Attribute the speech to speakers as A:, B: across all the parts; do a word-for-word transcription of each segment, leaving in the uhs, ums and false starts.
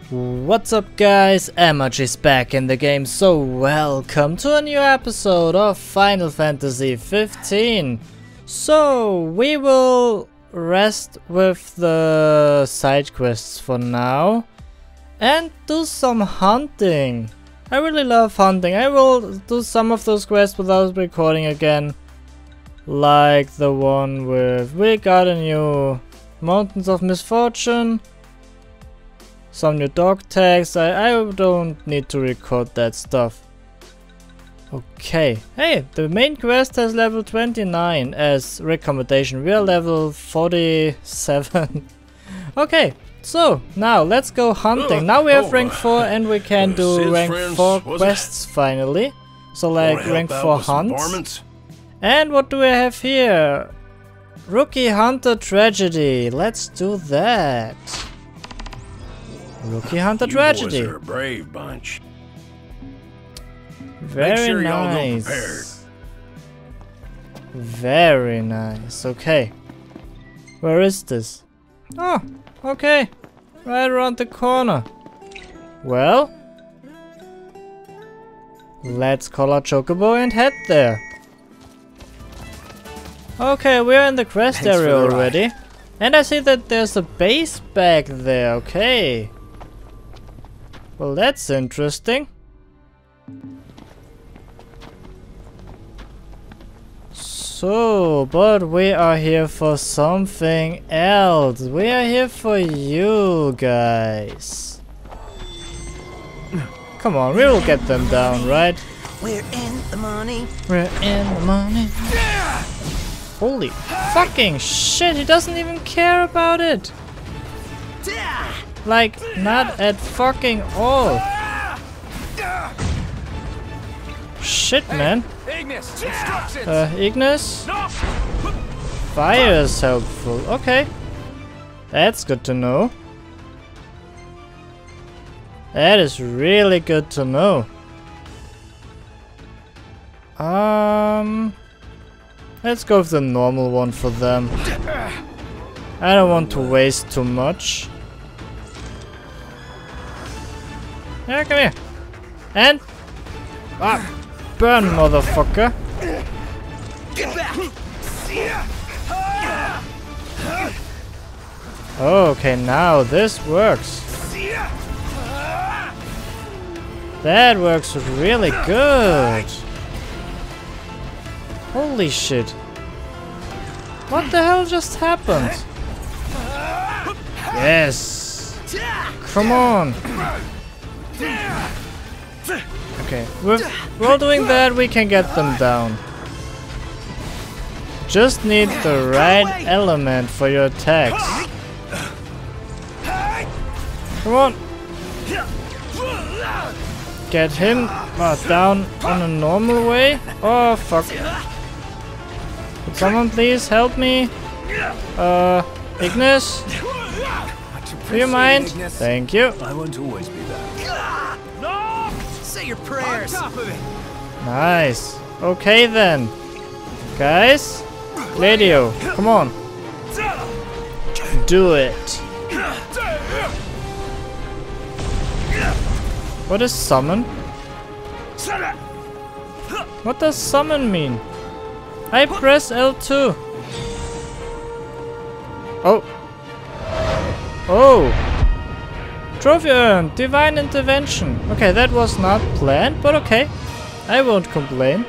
A: What's up guys, Amach is back in the game, so welcome to a new episode of Final Fantasy fifteen. So we will rest with the side quests for now and do some hunting. I really love hunting. I will do some of those quests without recording again, like the one with we got a new Mountains of Misfortune. Some new dog tags. I, I don't need to record that stuff. Okay. Hey, the main quest has level twenty-nine as recommendation. We are level forty-seven. Okay, so now let's go hunting. Now we have rank four and we can do rank four quests finally. So like rank four hunts. And what do we have here? Rookie Hunter Tragedy. Let's do that. Rookie Hunter you Tragedy.
B: Boys are a brave bunch.
A: Very
B: sure
A: nice. Very nice. Okay. Where is this? Oh, okay. Right around the corner. Well, let's call our Chocobo and head there. Okay, we're in the quest
B: Thanks
A: area
B: the
A: already. Ride. And I see that there's a base back there. Okay. Well, that's interesting. So, but we are here for something else. We are here for you guys. Come on, we will get them down, right?
C: We're in the money.
A: We're in the money. Holy fucking shit, he doesn't even care about it. Like, not at fucking all. Shit, man.
B: Ignis, instructions.
A: Uh, Ignis? Fire is helpful. Okay. That's good to know. That is really good to know. Um... Let's go with the normal one for them. I don't want to waste too much. Yeah, come here. And... Ah! Burn, motherfucker!
C: Get back.
A: Okay, now this works. That works really good. Holy shit. What the hell just happened? Yes. Come on. Okay, with, while doing that we can get them down. Just need the right element for your attacks. Come on. Get him uh, down on a normal way. Oh fuck. Could someone please help me? Uh, Ignis? Do you mind? Thank you.
B: I won't always be there.
C: No! Say your prayers.
A: Nice. Okay then. Guys? Gladio, come on. Do it. What is summon? What does summon mean? I press L two. Oh. Oh. Trophy earned. Divine intervention. Okay, that was not planned, but okay. I won't complain.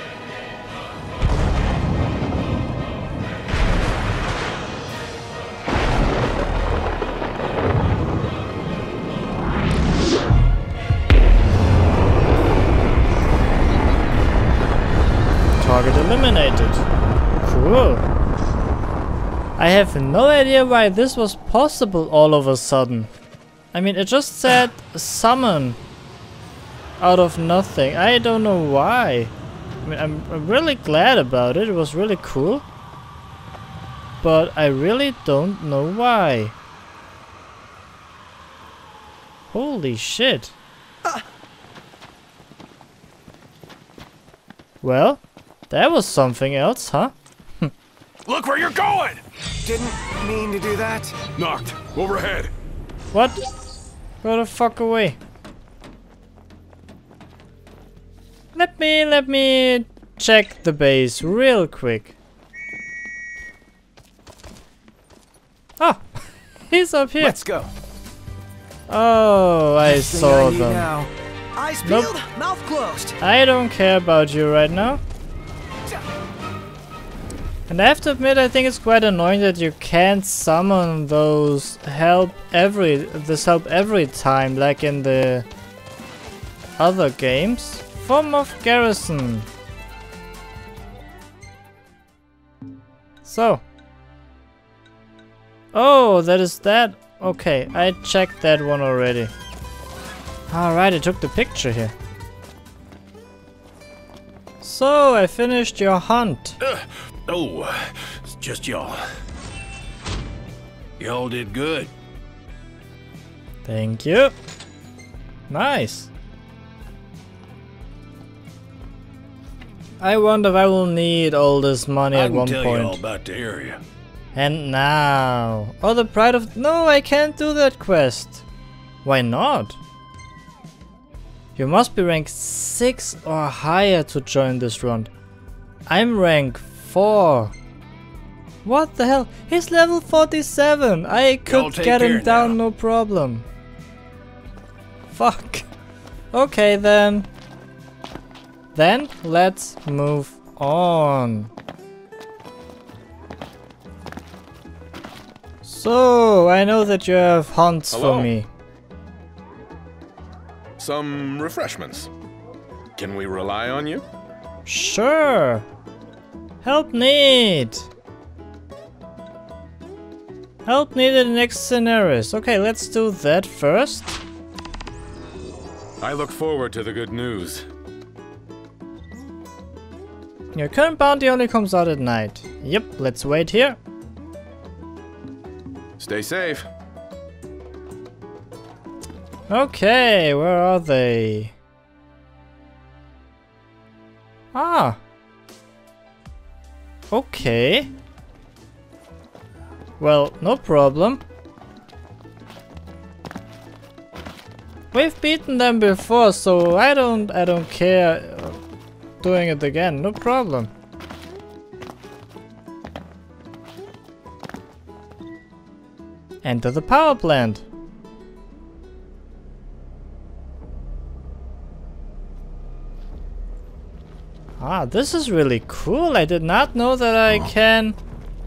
A: Target eliminated. Cool. I have no idea why this was possible all of a sudden. I mean, it just said summon out of nothing. I don't know why. I mean, I'm, I'm really glad about it. It was really cool. But I really don't know why. Holy shit. Well, that was something else, huh?
B: Look where you're going!
C: Didn't mean to do that.
B: Knocked. Overhead.
A: What? Go the fuck away. Let me, let me check the base real quick. Oh, he's up here.
B: Let's go.
A: Oh, I
C: Thing
A: saw
C: need
A: them.
C: now. Eyes
A: Nope.
C: peeled, mouth closed.
A: I don't care about you right now. And I have to admit, I think it's quite annoying that you can't summon those help every this help every time, like in the other games. Form of Garrison. So. Oh, that is that. Okay, I checked that one already. Alright, I took the picture here. So, I finished your hunt.
B: Uh, oh, it's just y'all. Y'all did good.
A: Thank you. Nice. I wonder if I will need all this money
B: I
A: at
B: can
A: one
B: tell you all
A: point.
B: about the area.
A: And now. Oh, the pride of... No, I can't do that quest. Why not? You must be rank six or higher to join this run. I'm rank four. What the hell? He's level forty-seven. I
B: Y'all
A: could
B: take
A: get him
B: care
A: down,
B: now.
A: no problem. Fuck. Okay then. Then let's move on. So, I know that you have hunts
D: Hello.
A: for me.
D: Some refreshments. Can we rely on you?
A: Sure. Help need. Help needed in next scenarios. Okay, let's do that first.
D: I look forward to the good news.
A: Your current bounty only comes out at night. Yep, let's wait here.
D: Stay safe.
A: Okay, where are they? Ah. Okay. Well, no problem. We've beaten them before, so I don't I don't care uh, doing it again. No problem. Enter the power plant. Ah, this is really cool. I did not know that I can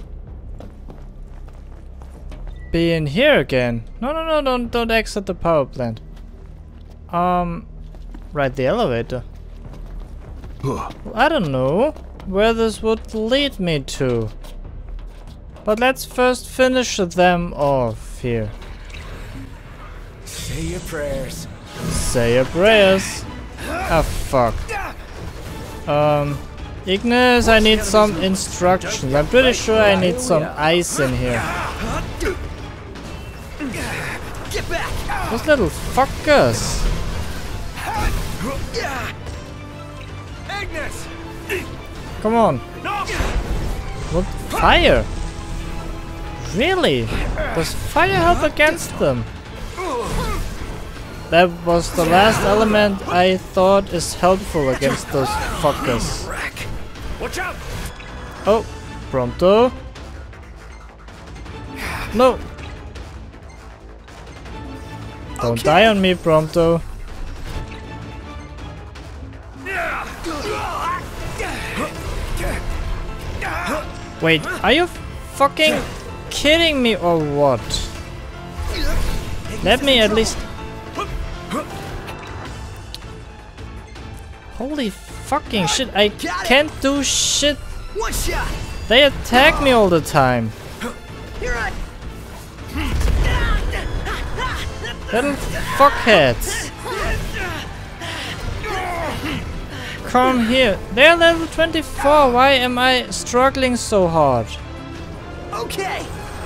A: be in here again. No, no, no, don't, don't exit the power plant. Um, ride the elevator. Well, I don't know where this would lead me to. But let's first finish them off here.
C: Say your prayers.
A: Say your prayers. Ah, fuck. Um, Ignis, I need some instructions. I'm pretty sure I need some ice in here.
C: Get back.
A: Those little fuckers.
B: Agnes!
A: Come on. What? Fire? Really? Does fire help against them? That was the last element I thought is helpful against those fuckers.
B: Watch out!
A: Oh, Prompto. No. Don't die on me, Prompto. Wait, are you fucking kidding me or what? Let me at least... Holy fucking shit, I can't do shit.
C: One shot.
A: They attack me all the time.
C: Here I.
A: Little fuckheads. Come here. They're level twenty-four. Why am I struggling so hard?
C: Okay.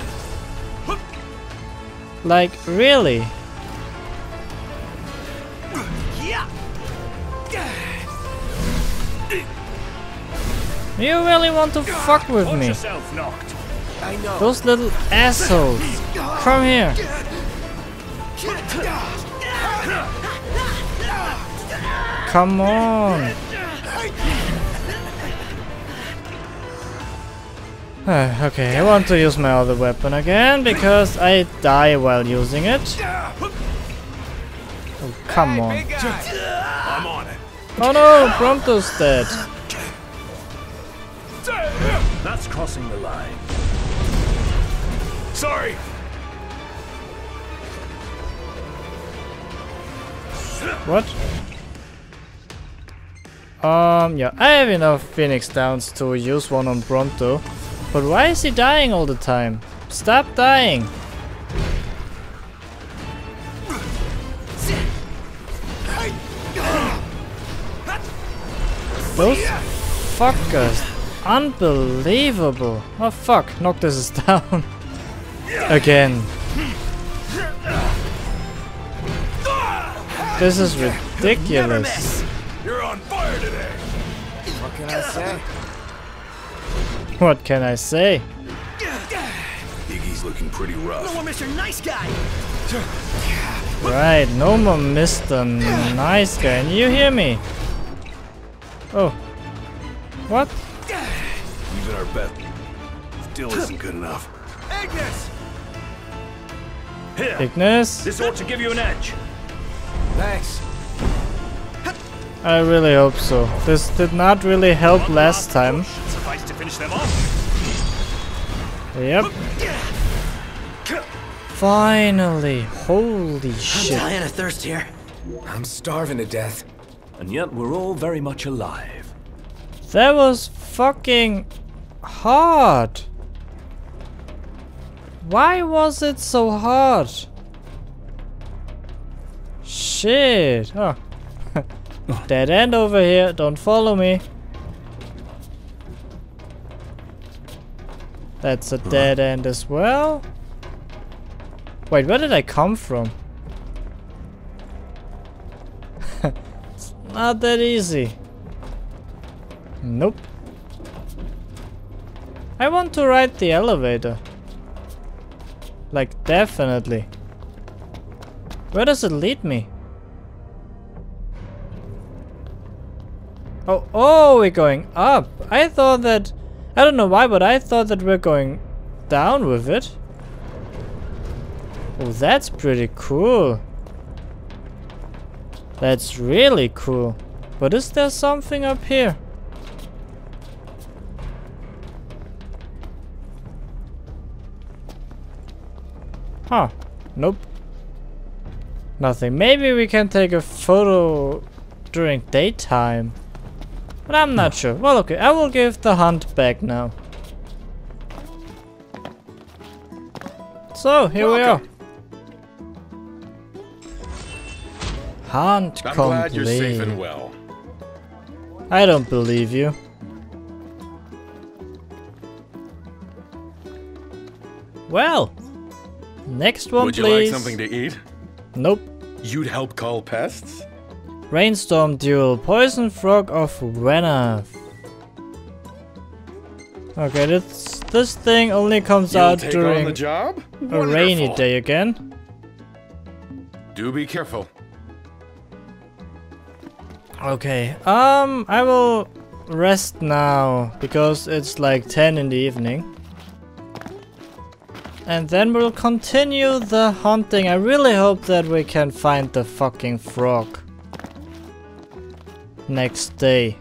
A: Like, really?
C: Yeah.
A: You really want to fuck with me?
B: Yourself knocked.
C: I know.
A: Those little assholes. Come here. come on. Okay, I want to use my other weapon again because I die while using it. Oh, come on.
B: I'm on it.
A: Oh no, Prompto's dead.
B: That's crossing the line. Sorry.
A: What? Um, yeah, I have enough Phoenix Downs to use one on Prompto. But why is he dying all the time? Stop dying! Those fuckers. Unbelievable. Oh fuck, Noctis is down. Again. This is ridiculous.
B: You're on fire today.
C: What can I say?
A: What can I say?
B: Iggy's looking pretty rough.
C: No more Mister Nice Guy.
A: Right, no more Mister Nice Guy. And you hear me? Oh. What?
B: Using our best still isn't good enough.
C: Ignis!
B: Here.
A: Ignis?
B: This ought to give you an edge.
C: Thanks.
A: I really hope so. This did not really help last time.
B: Suffice to finish them off.
A: Yep. Finally. Holy shit.
C: Dying of thirst here.
E: I'm starving to death.
B: And yet we're all very much alive.
A: That was fucking hard. Why was it so hard? Shit. Oh. Dead end over here. Don't follow me. That's a dead end as well. Wait, where did I come from? It's not that easy. Nope. I want to ride the elevator. Like, definitely. Where does it lead me? Oh, oh, we're going up. I thought that... I don't know why, but I thought that we're going down with it. Oh, that's pretty cool. That's really cool. But is there something up here? Huh. Nope. Nothing. Maybe we can take a photo during daytime. But I'm not sure. Well, okay. I will give the hunt back now. So, here
D: Welcome.
A: we are. Hunt
D: I'm
A: complete.
D: glad you're safe and well.
A: I don't believe you. Well, next one,
D: Would you
A: please.
D: like something to eat?
A: Nope.
D: You'd help call pests?
A: Rainstorm Duel, Poison Frog of Wenath. Okay, this this thing only comes
D: You'll
A: out
D: take on the
A: during
D: job?
A: a rainy
D: Wonderful.
A: day again.
D: Do be careful.
A: Okay, um, I will rest now because it's like ten in the evening. And then we'll continue the hunting. I really hope that we can find the fucking frog next day.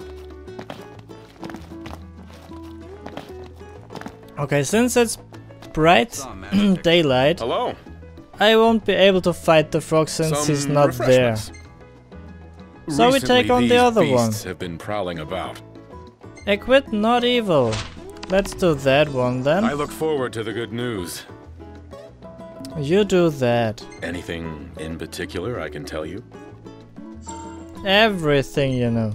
A: Okay, since it's bright daylight,
D: Hello.
A: I won't be able to fight the frog since
D: Some
A: he's not there.
D: refreshments.
A: So we
D: Recently,
A: take on the
D: these
A: other one.
D: beasts have been prowling about.
A: Equip not evil. Let's do that one then.
D: I look forward to the good news.
A: You do that.
D: Anything in particular I can tell you?
A: Everything you know.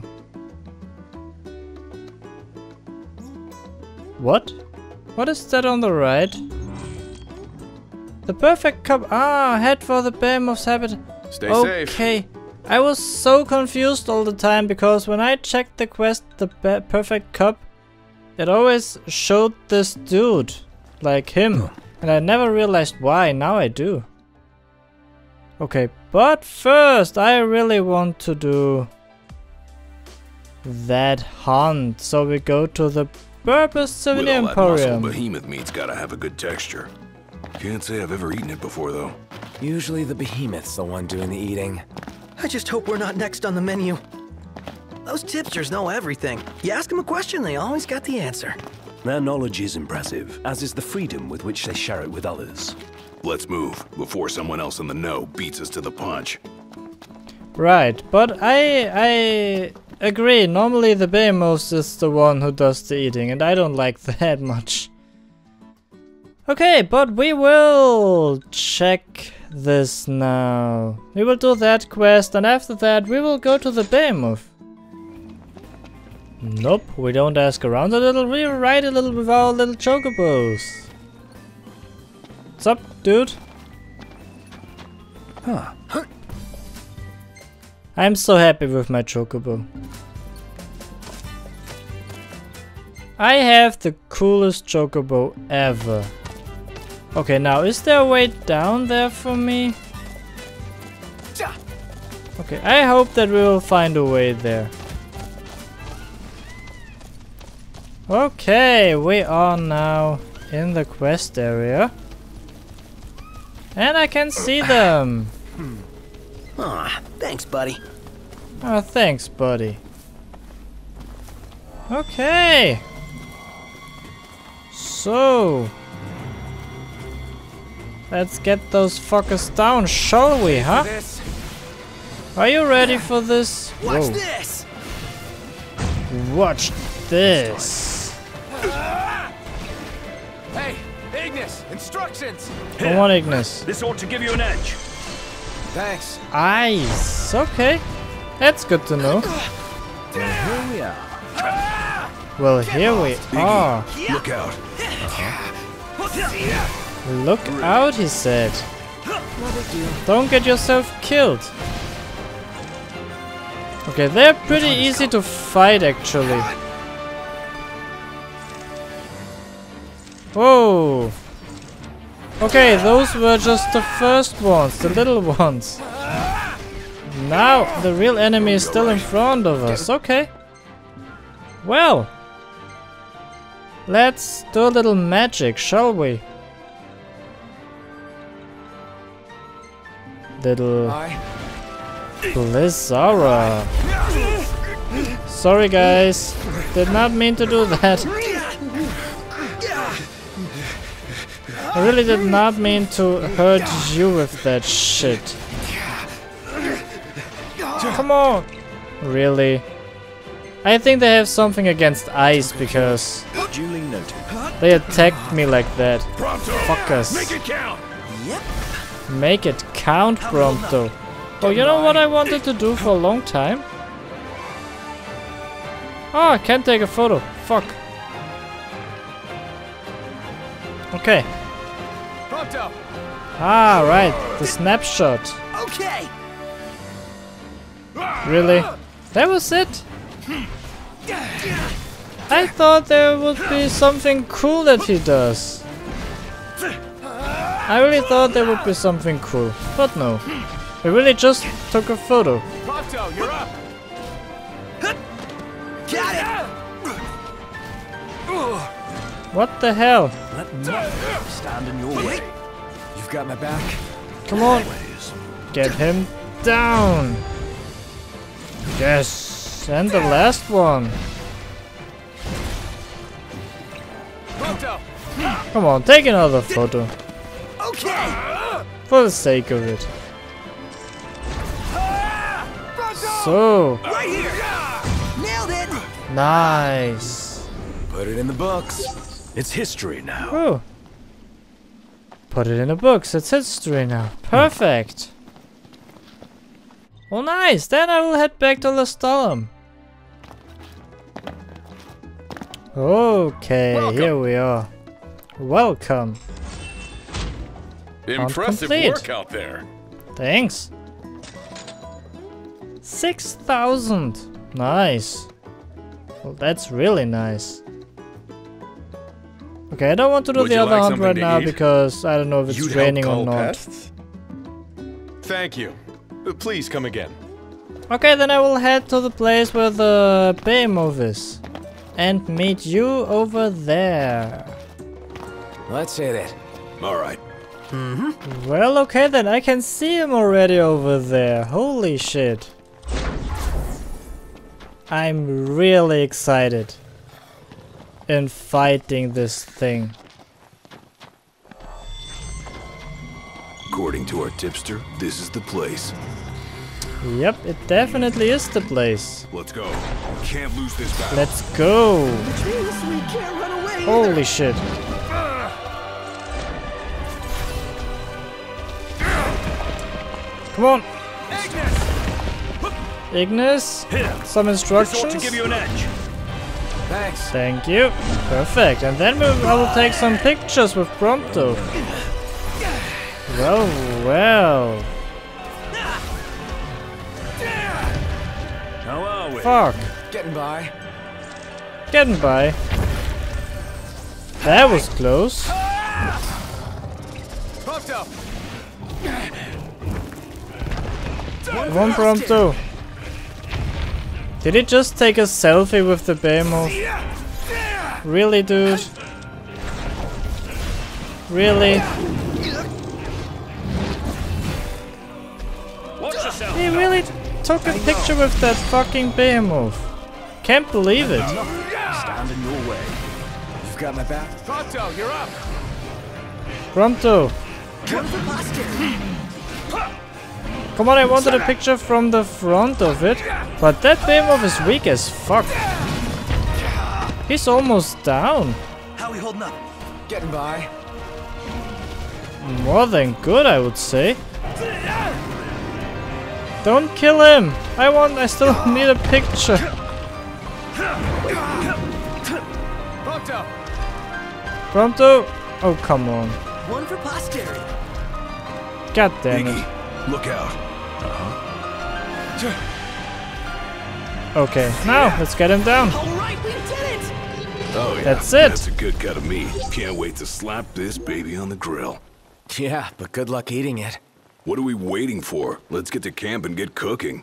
A: What? What is that on the right? The perfect cup. Ah, head for the Behemoth's habit.
D: Stay safe.
A: Okay. I was so confused all the time because when I checked the quest, the Be perfect cup, it always showed this dude, like him, and I never realized why. Now I do. Okay, but first I really want to do that hunt. So we go to the Purpose Souvenir
B: With all that muscle,
A: Emporium.
B: behemoth meat's gotta have a good texture. Can't say I've ever eaten it before, though.
E: Usually the behemoth's the one doing the eating.
C: I just hope we're not next on the menu. Those tipsters know everything. You ask them a question, they always got the answer.
F: Their knowledge is impressive, as is the freedom with which they share it with others.
B: Let's move before someone else in the know beats us to the punch.
A: Right, but I I agree. Normally the Behemoth is the one who does the eating, and I don't like that much. Okay, but we will check this now. We will do that quest, and after that we will go to the Behemoth. Nope, we don't ask around a little, we ride a little with our little chocobos. What's up, dude?
E: Huh.
A: I'm so happy with my chocobo. I have the coolest chocobo ever. Okay, now is there a way down there for me? Okay, I hope that we will find a way there. Okay, we are now in the quest area. And I can see them.
C: Aw, thanks, buddy.
A: Oh, thanks, buddy. Okay. So, let's get those fuckers down, shall we, huh?
E: This.
A: Are you ready for this?
C: Watch
A: Whoa.
C: this!
A: Watch this.
E: Hey, Ignis, instructions.
A: Come on, Ignis.
F: This ought to give you an edge.
E: Thanks.
A: Ice. Okay. That's good to know.
E: Here we are.
A: Well, here we are.
B: Look out.
A: Look out, he said. Don't get yourself killed. Okay, they're pretty easy to fight, actually. Whoa. Okay, those were just the first ones, the little ones. Now the real enemy is still in front of us. Okay. Well. Let's do a little magic, shall we? Little
E: I.
A: Blizzara. Sorry guys, did not mean to do that. I really did not mean to hurt you with that shit. Come on! Really? I think they have something against ice because
F: Duly noted.
A: they attacked me like that.
B: Pronto.
A: Fuckers.
B: Make it count.
C: Yep.
A: Make it count, Prompto. Oh, you know what I wanted to do for a long time? Oh, I can't take a photo. Fuck. Okay.
E: Pronto.
A: Ah, right. The snapshot.
C: Okay.
A: Really? That was it? I thought there would be something cool that he does. I really thought there would be something cool, but no. He really just took a photo.
E: Pronto, you're up.
C: Got it.
A: What the hell?
F: Let nothing stand in your way.
E: You've got my back.
A: Come on. Get him down. Yes. And the last one.
E: Pronto.
A: Come on, take another photo.
C: Okay.
A: For the sake of it. So,
C: Right here. Nailed it.
A: nice.
E: Put it in the books.
F: It's history now.
A: Oh. Put it in the books. It's history now. Perfect. Well, nice. Then I will head back to Lestallum. Okay,
D: Welcome.
A: here we are. Welcome.
D: Impressive
A: complete.
D: work out there.
A: Thanks. six thousand. Nice. Well, that's really nice. Okay, I don't want to do
D: Would
A: the
D: you
A: other
D: like
A: hunt
D: something
A: right
D: to
A: now
D: eat?
A: because I don't know if it's
D: You'd
A: raining
D: help
A: or
D: cull
A: not.
D: pests? Thank you. Uh, Please come again.
A: Okay, then I will head to the place where the behemoth is. And meet you over there.
E: Let's hit it.
B: All right.
A: Well, okay then, I can see him already over there. Holy shit. I'm really excited in fighting this thing.
B: According to our tipster, this is the place.
A: Yep, it definitely is the place.
B: Let's go. We can't lose this battle.
A: Let's go.
C: Which means we can't run away.
A: Holy shit. Come on. Ignis. Some instructions.
F: an edge.
E: Thanks.
A: Thank you. Perfect. And then we, I will take some pictures with Prompto. Well, well.
F: How are we?
A: Fuck.
E: Getting by.
A: Getting by. That was close.
E: Prompto.
A: One Prompto. Did he just take a selfie with the behemoth? Really, dude? Really?
F: Watch yourself.
A: He really took a picture with that fucking behemoth. Can't believe it.
F: Stand in your way.
E: You've got my back. Prompto, you're up.
A: Prompto. Come on, I wanted a picture from the front of it, but that behemoth is weak as fuck. He's almost down.
C: How we holding up?
E: Getting by.
A: More than good, I would say. Don't kill him! I want, I still need a picture.
E: Prompto.
A: Prompto! Oh, come on.
C: One for posterity.
A: God damn it.
B: Iggy, look out.
A: Okay, now let's get him down.
C: All right, we did it.
B: Oh yeah,
A: That's it.
B: That's a good cut of meat. Can't wait to slap this baby on the grill.
E: Yeah, but good luck eating it.
B: What are we waiting for? Let's get to camp and get cooking.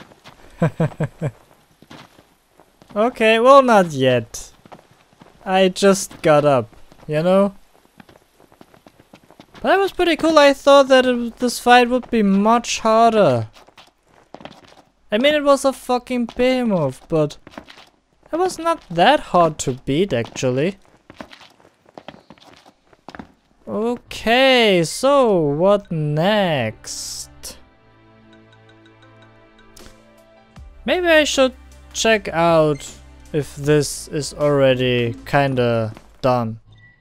A: Okay, well, not yet. I just got up, you know? But that was pretty cool. I thought that it, this fight would be much harder. I mean, it was a fucking behemoth, but it was not that hard to beat, actually. Okay, so what next? Maybe I should check out if this is already kinda done.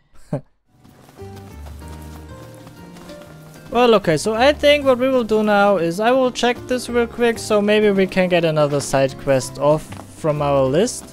A: Well, okay, so I think what we will do now is I will check this real quick, so maybe we can get another side quest off from our list.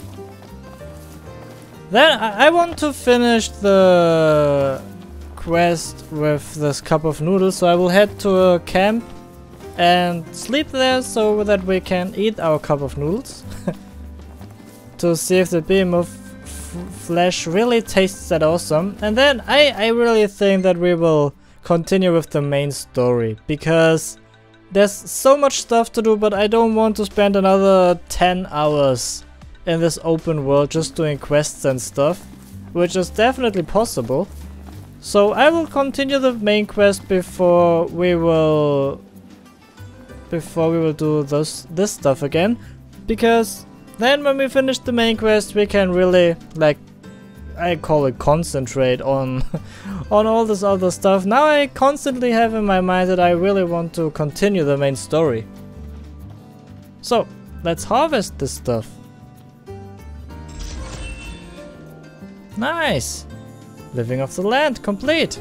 A: Then I, I want to finish the quest with this cup of noodles, so I will head to a camp and sleep there so that we can eat our cup of noodles. To see if the behemoth flesh really tastes that awesome. And then I, I really think that we will continue with the main story, because there's so much stuff to do, but I don't want to spend another ten hours in this open world just doing quests and stuff, which is definitely possible. So I will continue the main quest before we will before we will do this this stuff again, because then when we finish the main quest we can really, like, I call it, concentrate on on all this other stuff. Now I constantly have in my mind that I really want to continue the main story. So let's harvest this stuff. Nice! Living off the land, complete!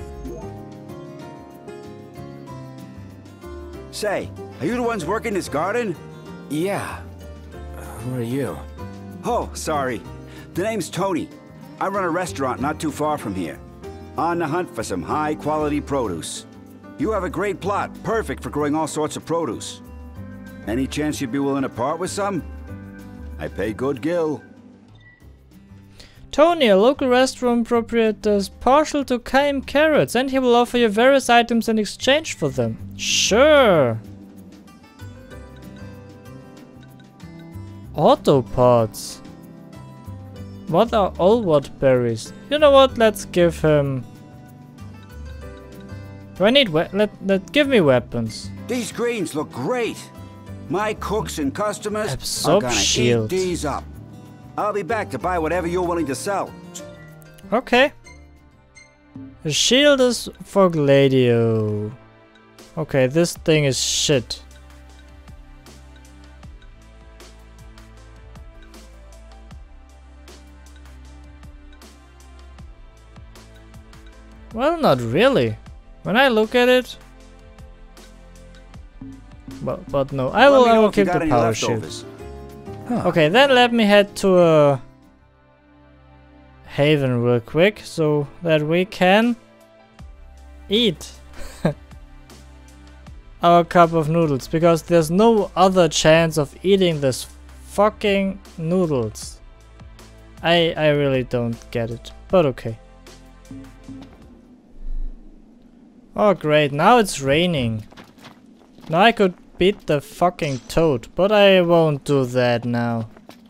G: Say, are you the ones working this garden?
E: Yeah. Uh, who are you?
G: Oh, sorry. The name's Tony. I run a restaurant not too far from here. On the hunt for some high-quality produce. You have a great plot, perfect for growing all sorts of produce. Any chance you'd be willing to part with some? I pay good gill.
A: Tony, a local restaurant proprietor, is partial to Kaim carrots, and he will offer you various items in exchange for them. Sure! Autopods. What are Olwot berries? You know what? Let's give him. Do I need we let let give me weapons?
G: These greens look great. My cooks and customers
A: Absorb
G: are gonna
A: shield.
G: eat these up. I'll be back to buy whatever you're willing to sell.
A: Okay. The shield is for Gladio. Okay, this thing is shit. Well, not really. When I look at it. But, but no, I will, I will keep the power shield. Huh. Okay, then let me head to a haven real quick so that we can eat our cup of noodles, because there's no other chance of eating this fucking noodles. I I really don't get it, but okay. Oh great, now it's raining. Now I could beat the fucking toad, but I won't do that now.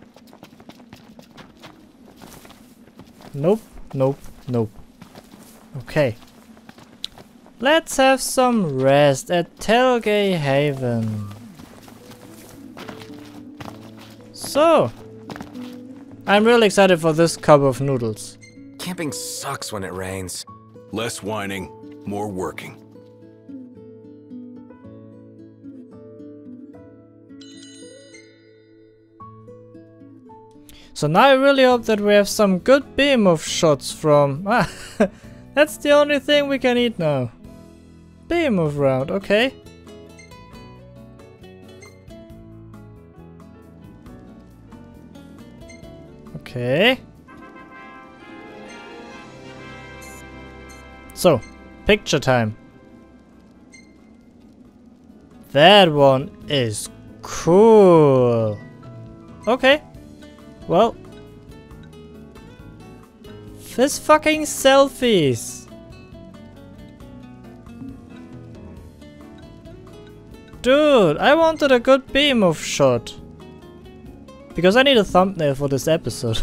A: Nope, nope, nope. Okay. Let's have some rest at Telgay Haven. So, I'm really excited for this cup of noodles.
E: Camping sucks when it rains.
B: Less whining, more working.
A: So now I really hope that we have some good behemoth shots from... Ah, that's the only thing we can eat now. Behemoth round, okay. Okay. So, picture time. That one is cool. Okay. Well. This fucking selfies. Dude, I wanted a good behemoth shot. Because I need a thumbnail for this episode.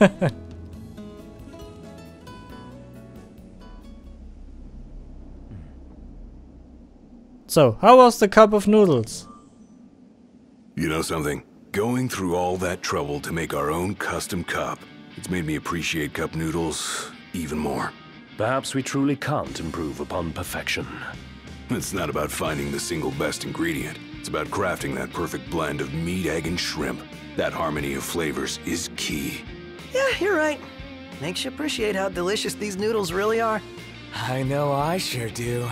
A: So, how was the cup of noodles?
B: You know something? Going through all that trouble to make our own custom cup, it's made me appreciate cup noodles even more.
F: Perhaps we truly can't improve upon perfection.
B: It's not about finding the single best ingredient. It's about crafting that perfect blend of meat, egg, and shrimp. That harmony of flavors is key.
C: Yeah, you're right. Makes you appreciate how delicious these noodles really are.
E: I know I sure do.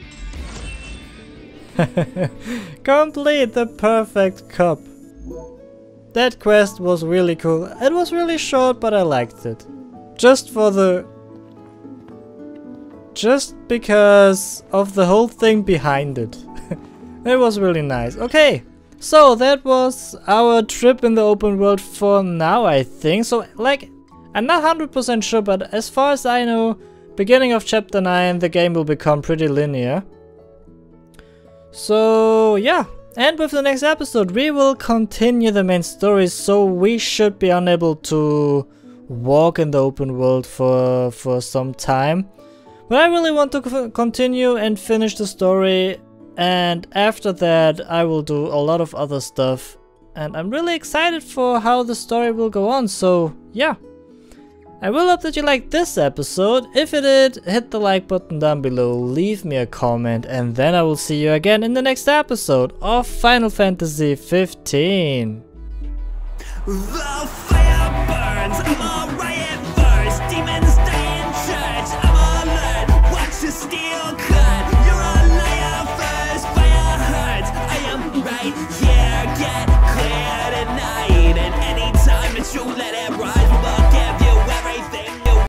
A: Complete the perfect cup. That quest was really cool. It was really short, but I liked it. Just for the... Just because of the whole thing behind it. It was really nice. Okay, so that was our trip in the open world for now, I think. So, like, I'm not one hundred percent sure, but as far as I know, beginning of chapter nine, the game will become pretty linear. So, yeah. And with the next episode, we will continue the main story, so we should be unable to walk in the open world for, for some time. But I really want to continue and finish the story, and after that I will do a lot of other stuff. And I'm really excited for how the story will go on, so yeah. I will hope that you liked this episode. If you did, hit the like button down below, leave me a comment, and then I will see you again in the next episode of Final Fantasy fifteen.
H: The fire burns, I'm a riot verse, demons die in church, I'm alert, watch the steel cut.